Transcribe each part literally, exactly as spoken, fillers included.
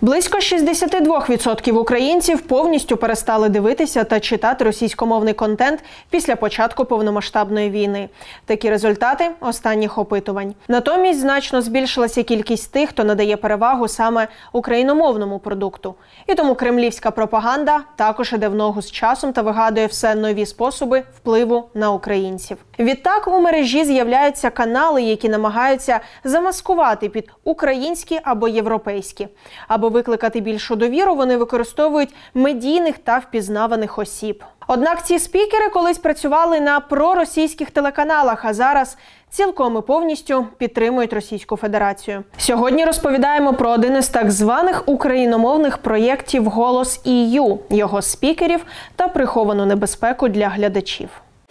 Близько шістдесят два відсотки українців повністю перестали дивитися та читати російськомовний контент після початку повномасштабної війни. Такі результати останніх опитувань. Натомість значно збільшилася кількість тих, хто надає перевагу саме україномовному продукту. І тому кремлівська пропаганда також іде в ногу з часом та вигадує все нові способи впливу на українців. Відтак у мережі з'являються канали, які намагаються замаскувати під українські або європейські. Аби викликати більшу довіру, вони використовують медійних та впізнаваних осіб. Однак ці спікери колись працювали на проросійських телеканалах, а зараз цілком і повністю підтримують Російську Федерацію. Сьогодні розповідаємо про один із так званих україномовних проєктів «Голос І Ю», його спікерів та приховану небезпеку для глядачів.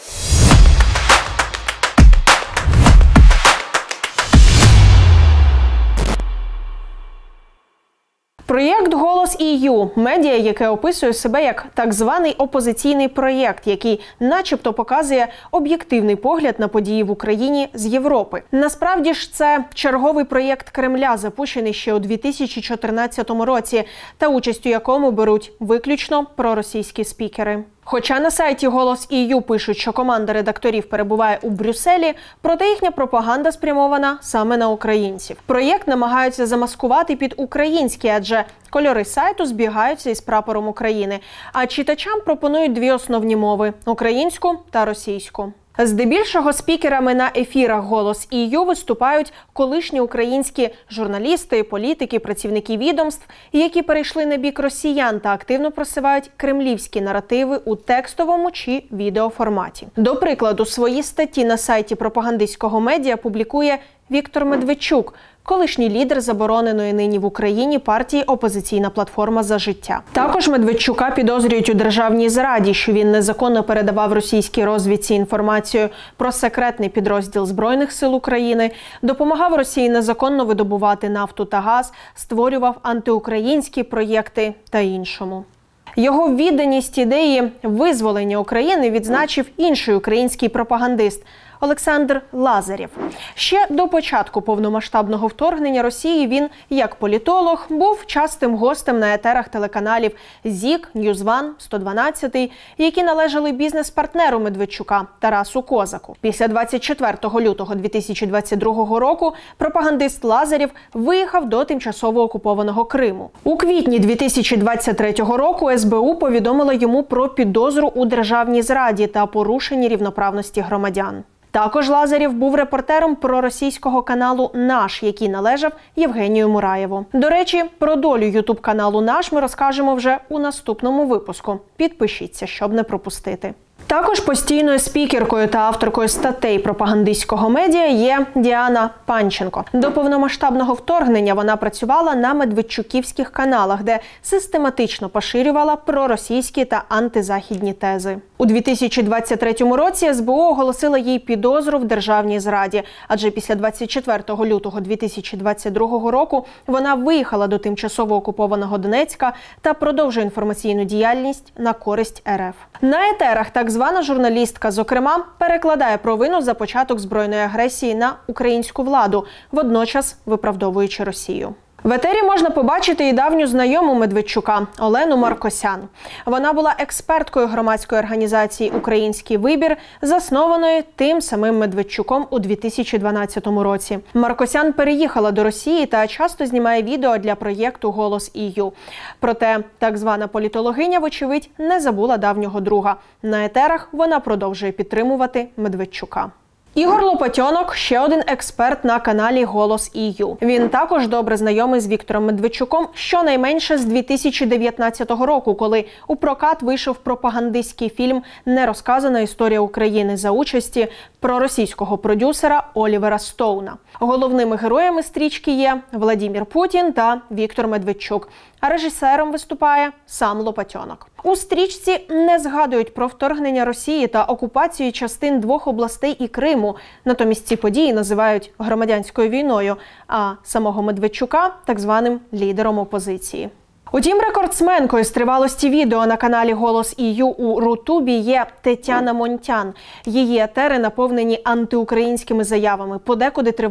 Проєкт «Голос І Ю» – медіа, яке описує себе як так званий опозиційний проєкт, який начебто показує об'єктивний погляд на події в Україні з Європи. Насправді ж це черговий проєкт Кремля, запущений ще у дві тисячі чотирнадцятому році, та участь у якому беруть виключно проросійські спікери. Хоча на сайті «Голос І Ю» пишуть, що команда редакторів перебуває у Брюсселі, проте їхня пропаганда спрямована саме на українців. Проєкт намагаються замаскувати під український, адже кольори сайту збігаються із прапором України, а читачам пропонують дві основні мови – українську та російську. Здебільшого спікерами на ефірах «Голос І Ю» виступають колишні українські журналісти, політики, працівники відомств, які перейшли на бік росіян та активно просувають кремлівські наративи у текстовому чи відеоформаті. До прикладу, свої статті на сайті пропагандистського медіа публікує Віктор Медведчук, колишній лідер забороненої нині в Україні партії «Опозиційна платформа За життя». Також Медведчука підозрюють у державній зраді, що він незаконно передавав російській розвідці інформацію про секретний підрозділ Збройних сил України, допомагав Росії незаконно видобувати нафту та газ, створював антиукраїнські проєкти та іншому. Його відданість ідеї визволення України відзначив інший український пропагандист – Олександр Лазарєв. Ще до початку повномасштабного вторгнення Росії він, як політолог, був частим гостем на етерах телеканалів ЗІК, Ньюзван, сто дванадцять, які належали бізнес-партнеру Медведчука Тарасу Козаку. Після двадцять четвертого лютого дві тисячі двадцять другого року пропагандист Лазарєв виїхав до тимчасово окупованого Криму. У квітні дві тисячі двадцять третього року ес бе у повідомила йому про підозру у державній зраді та порушенні рівноправності громадян. Також Лазарєв був репортером проросійського каналу «Наш», який належав Євгенію Мураєву. До речі, про долю ютуб-каналу «Наш» ми розкажемо вже у наступному випуску. Підпишіться, щоб не пропустити. Також постійною спікеркою та авторкою статей пропагандистського медіа є Діана Панченко. До повномасштабного вторгнення вона працювала на медведчуківських каналах, де систематично поширювала проросійські та антизахідні тези. У дві тисячі двадцять третьому році ес бе у оголосила їй підозру в державній зраді, адже після двадцять четвертого лютого дві тисячі двадцять другого року вона виїхала до тимчасово окупованого Донецька та продовжує інформаційну діяльність на користь ер еф. На етерах так звана журналістка, зокрема, перекладає провину за початок збройної агресії на українську владу, водночас виправдовуючи Росію. В етері можна побачити і давню знайому Медведчука – Олену Маркосян. Вона була експерткою громадської організації «Український вибір», заснованої тим самим Медведчуком у дві тисячі дванадцятому році. Маркосян переїхала до Росії та часто знімає відео для проєкту «Голос І Ю». Проте так звана політологиня, вочевидь, не забула давнього друга. На етерах вона продовжує підтримувати Медведчука. Ігор Лопатьонок – ще один експерт на каналі «Голос І Ю». Він також добре знайомий з Віктором Медведчуком щонайменше з дві тисячі дев'ятнадцятого року, коли у прокат вийшов пропагандистський фільм «Нерозказана історія України» за участі проросійського продюсера Олівера Стоуна. Головними героями стрічки є Владимир Путін та Віктор Медведчук, а режисером виступає сам Лопатьонок. У стрічці не згадують про вторгнення Росії та окупацію частин двох областей і Криму. Натомість ці події називають громадянською війною, а самого Медведчука – так званим лідером опозиції. Утім, рекордсменкою з тривалості відео на каналі «Голос І Ю» у Рутубі є Тетяна Монтян. Її етери наповнені антиукраїнськими заявами, подекуди тривають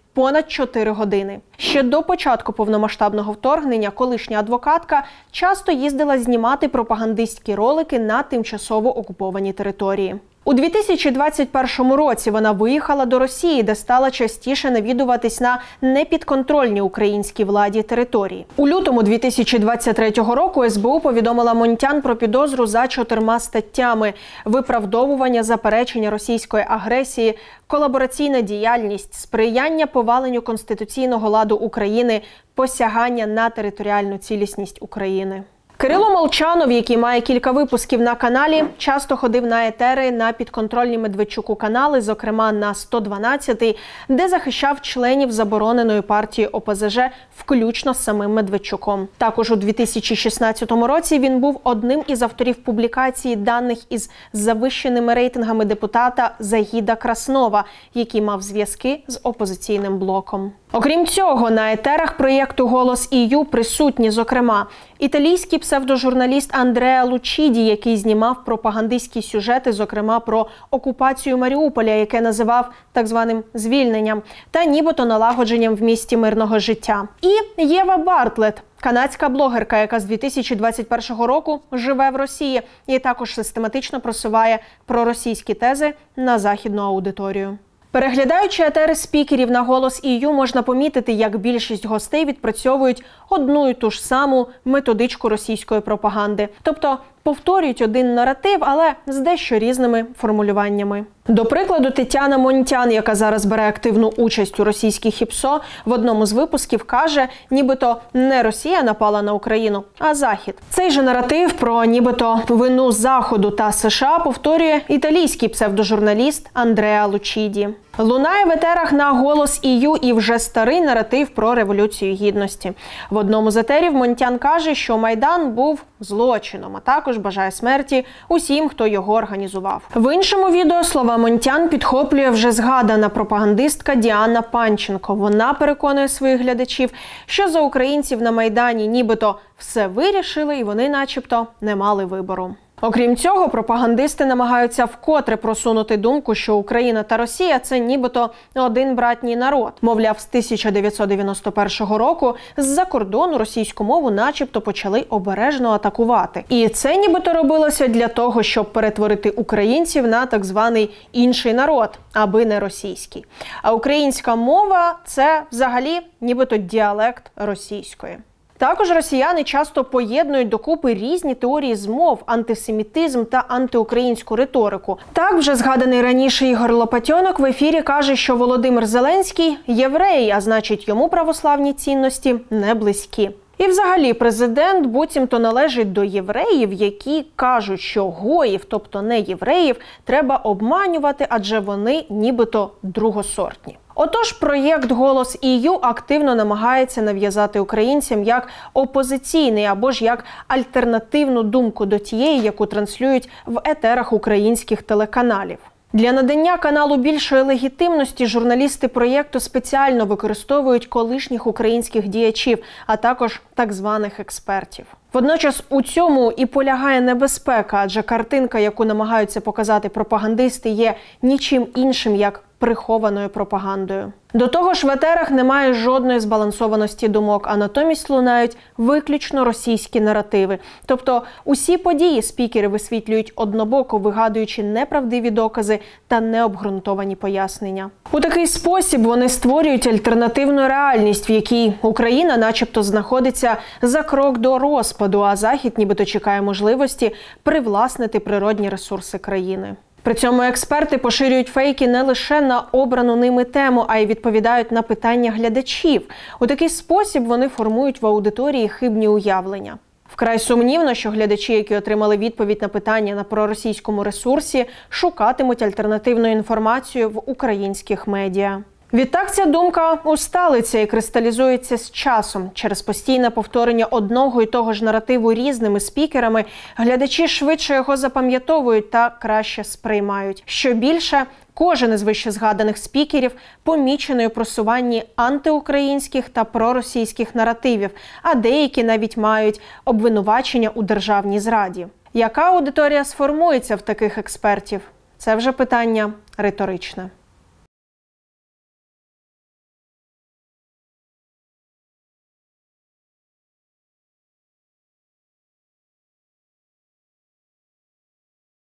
понад чотири години. Ще до початку повномасштабного вторгнення колишня адвокатка часто їздила знімати пропагандистські ролики на тимчасово окуповані території. У дві тисячі двадцять першому році вона виїхала до Росії, де стала частіше навідуватись на непідконтрольні українській владі території. У лютому дві тисячі двадцять третього року ес бе у повідомила Монтян про підозру за чотирма статтями: виправдовування заперечення російської агресії, колабораційна діяльність, сприяння поваленню конституційного ладу України, посягання на територіальну цілісність України. Кирило Молчанов, який має кілька випусків на каналі, часто ходив на етери на підконтрольні Медведчуку канали, зокрема на сто дванадцятий, де захищав членів забороненої партії о пе зе же, включно з самим Медведчуком. Також у дві тисячі шістнадцятому році він був одним із авторів публікації даних із завищеними рейтингами депутата Загіда Краснова, який мав зв'язки з опозиційним блоком. Окрім цього, на етерах проєкту «Голос і ю» присутні, зокрема, італійський псевдожурналіст Андреа Лучіді, який знімав пропагандистські сюжети, зокрема про окупацію Маріуполя, яке називав так званим звільненням, та нібито налагодженням в місті мирного життя. І Єва Бартлет, канадська блогерка, яка з дві тисячі двадцять першого року живе в Росії і також систематично просуває проросійські тези на західну аудиторію. Переглядаючи етери спікерів на «Голос і ю», можна помітити, як більшість гостей відпрацьовують одну і ту ж саму методичку російської пропаганди. Тобто повторюють один наратив, але з дещо різними формулюваннями. До прикладу, Тетяна Монтян, яка зараз бере активну участь у російських ІПСО, в одному з випусків каже, нібито не Росія напала на Україну, а Захід. Цей же наратив про нібито вину Заходу та США повторює італійський псевдожурналіст Андреа Лучіді. Лунає в етерах на «Голос і ю» і вже старий наратив про Революцію Гідності. В одному з етерів Монтян каже, що Майдан був злочином, а також бажає смерті усім, хто його організував. В іншому відео слова Монтян підхоплює вже згадана пропагандистка Діана Панченко. Вона переконує своїх глядачів, що за українців на Майдані нібито все вирішили і вони начебто не мали вибору. Окрім цього, пропагандисти намагаються вкотре просунути думку, що Україна та Росія – це нібито один братній народ. Мовляв, з тисяча дев'ятсот дев'яносто першого року з-за кордону російську мову начебто почали обережно атакувати. І це нібито робилося для того, щоб перетворити українців на так званий інший народ, аби не російський. А українська мова – це взагалі нібито діалект російської. Також росіяни часто поєднують докупи різні теорії змов, антисемітизм та антиукраїнську риторику. Так, вже згаданий раніше Ігор Лопатьонок в ефірі каже, що Володимир Зеленський – єврей, а значить йому православні цінності не близькі. І взагалі президент буцімто належить до євреїв, які кажуть, що гоїв, тобто не євреїв, треба обманювати, адже вони нібито другосортні. Отож, проєкт «Голос і ю» активно намагається нав'язати українцям як опозиційний або ж як альтернативну думку до тієї, яку транслюють в етерах українських телеканалів. Для надання каналу більшої легітимності журналісти проєкту спеціально використовують колишніх українських діячів, а також так званих експертів. Водночас у цьому і полягає небезпека, адже картинка, яку намагаються показати пропагандисти, є нічим іншим, як прихованою пропагандою. До того ж, в етерах немає жодної збалансованості думок, а натомість лунають виключно російські наративи. Тобто усі події спікери висвітлюють однобоко, вигадуючи неправдиві докази та необґрунтовані пояснення. У такий спосіб вони створюють альтернативну реальність, в якій Україна начебто знаходиться за крок до розпаду, а Захід нібито чекає можливості привласнити природні ресурси країни. При цьому експерти поширюють фейки не лише на обрану ними тему, а й відповідають на питання глядачів. У такий спосіб вони формують в аудиторії хибні уявлення. Вкрай сумнівно, що глядачі, які отримали відповідь на питання на проросійському ресурсі, шукатимуть альтернативну інформацію в українських медіа. Відтак ця думка усталиться і кристалізується з часом. Через постійне повторення одного і того ж наративу різними спікерами глядачі швидше його запам'ятовують та краще сприймають. Що більше, кожен із вищезгаданих спікерів помічений у просуванні антиукраїнських та проросійських наративів, а деякі навіть мають обвинувачення у державній зраді. Яка аудиторія сформується в таких експертів? Це вже питання риторичне.